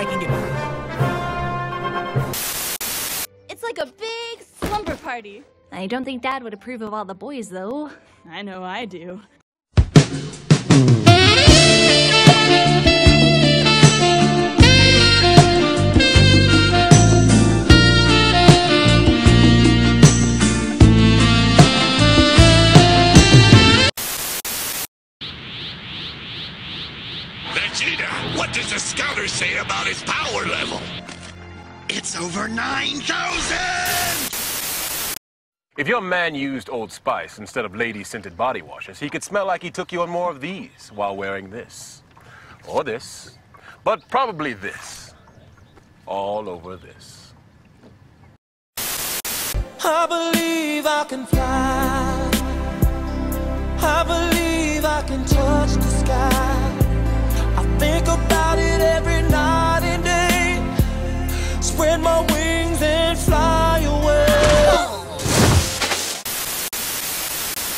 I can do. It's like a big slumber party. I don't think Dad would approve of all the boys, though. I know I do. Vegeta, what does the scouter say about his power level? It's over 9,000! If your man used Old Spice instead of lady-scented body washes, he could smell like he took you on more of these while wearing this. Or this. But probably this. All over this. I believe I can fly. I believe I can touch the sky. I think about it every night and day. Spread my wings and fly.